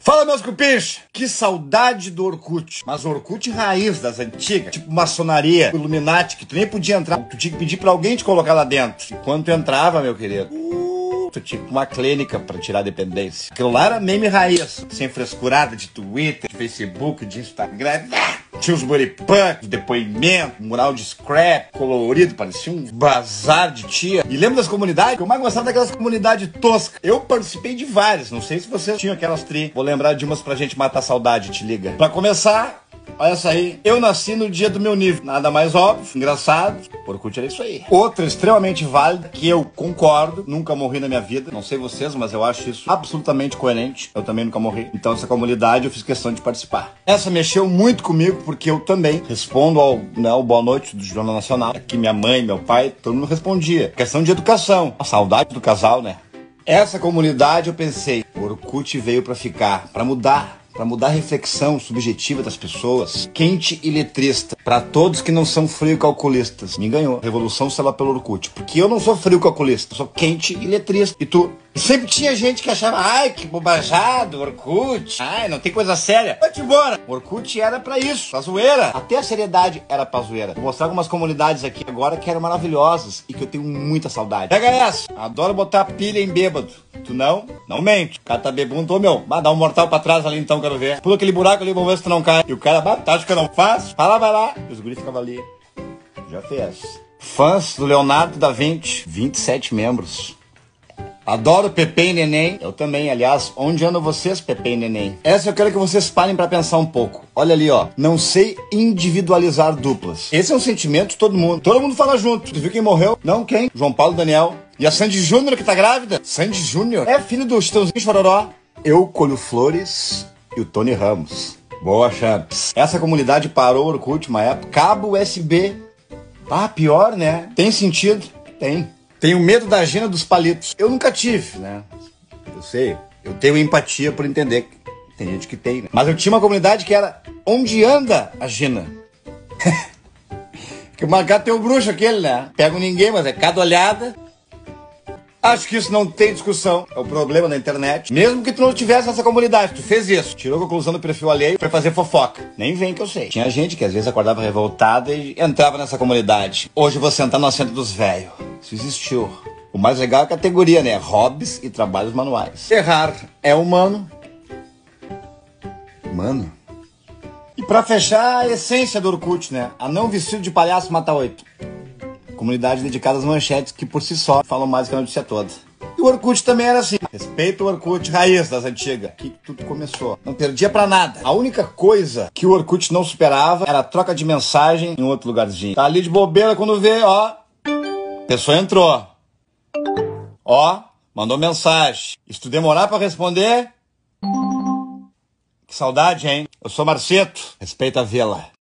Fala, meus cupins! Que saudade do Orkut. Mas o Orkut raiz das antigas, tipo maçonaria, Illuminati, que tu nem podia entrar. Tu tinha que pedir pra alguém te colocar lá dentro. E quando tu entrava, meu querido, tu tinha uma clínica pra tirar a dependência. Aquilo lá era meme raiz. Sem frescurada de Twitter, de Facebook, de Instagram. Tinha os buripunk, depoimento, mural de scrap, colorido, parecia um bazar de tia. E lembra das comunidades? Eu mais gostava daquelas comunidades toscas. Eu participei de várias, não sei se vocês tinham aquelas tri. Vou lembrar de umas pra gente matar a saudade, te liga. Pra começar, olha essa aí. Eu nasci no dia do meu nível. Nada mais óbvio, engraçado. Orkut era isso aí. Outra extremamente válida, que eu concordo, nunca morri na minha vida. Não sei vocês, mas eu acho isso absolutamente coerente. Eu também nunca morri. Então essa comunidade eu fiz questão de participar. Essa mexeu muito comigo, porque eu também respondo ao Boa Noite do Jornal Nacional. Aqui minha mãe, meu pai, todo mundo respondia. Questão de educação. A saudade do casal, né? Essa comunidade eu pensei, o Orkut veio pra ficar, pra mudar a reflexão subjetiva das pessoas. Quente e letrista. Pra todos que não são frio calculistas. Me ganhou. Revolução sei pelo Orkut. Porque eu não sou frio calculista. Eu sou quente e letrista. E tu? E sempre tinha gente que achava, ai, que bobajado, Orkut. Ai, não tem coisa séria. Vai-te embora. O Orkut era pra isso, pra zoeira. Até a seriedade era pra zoeira. Vou mostrar algumas comunidades aqui agora que eram maravilhosas e que eu tenho muita saudade. Pega essa. Adoro botar pilha em bêbado. Tu não? Não mente. O cara tá bebundo, ô meu. Dá um mortal pra trás ali então, quero ver. Pula aquele buraco ali, vamos ver se tu não cai. E o cara, acho que eu não faço. Fala, vai lá. E os guris ficavam ali. Já fez. Fãs do Leonardo da Vinci. 27 membros. Adoro Pepe e Neném. Eu também, aliás. Onde andam vocês, Pepe e Neném? Essa eu quero que vocês parem pra pensar um pouco. Olha ali, ó. Não sei individualizar duplas. Esse é um sentimento de todo mundo. Todo mundo fala junto. Tu viu quem morreu? Não, quem? João Paulo Daniel. E a Sandy Júnior que tá grávida? Sandy Júnior? É filho do Chitãozinho Chororó. Eu colho flores e o Tony Ramos. Boa, Champs. Essa comunidade parou o Orkut uma época. Cabo USB. Ah, pior, né? Tem sentido? Tem. Tenho medo da Gina dos palitos. Eu nunca tive, né? Eu sei. Eu tenho empatia por entender. Tem gente que tem, né? Mas eu tinha uma comunidade que era onde anda a Gina. Que o Marcato tem o bruxo aquele, né? Pego ninguém, mas é cada olhada. Acho que isso não tem discussão. É o problema da internet. Mesmo que tu não tivesse nessa comunidade, tu fez isso. Tirou a conclusão do perfil alheio pra fazer fofoca. Nem vem que eu sei. Tinha gente que às vezes acordava revoltada e entrava nessa comunidade. Hoje eu vou sentar no assento dos velhos. Isso existiu. O mais legal é a categoria, né? Hobbies e trabalhos manuais. Errar é humano. Humano. E pra fechar, a essência do Orkut, né? A não vestido de palhaço mata 8. Comunidade dedicada às manchetes que por si só falam mais que a notícia toda. E o Orkut também era assim. Respeita o Orkut raiz das antigas. Que tudo começou. Não perdia pra nada. A única coisa que o Orkut não superava era a troca de mensagem em outro lugarzinho. Tá ali de bobeira quando vê, ó. A pessoa entrou. Ó, mandou mensagem. E se tu demorar pra responder... Que saudade, hein? Eu sou Marceto. Respeita a vila.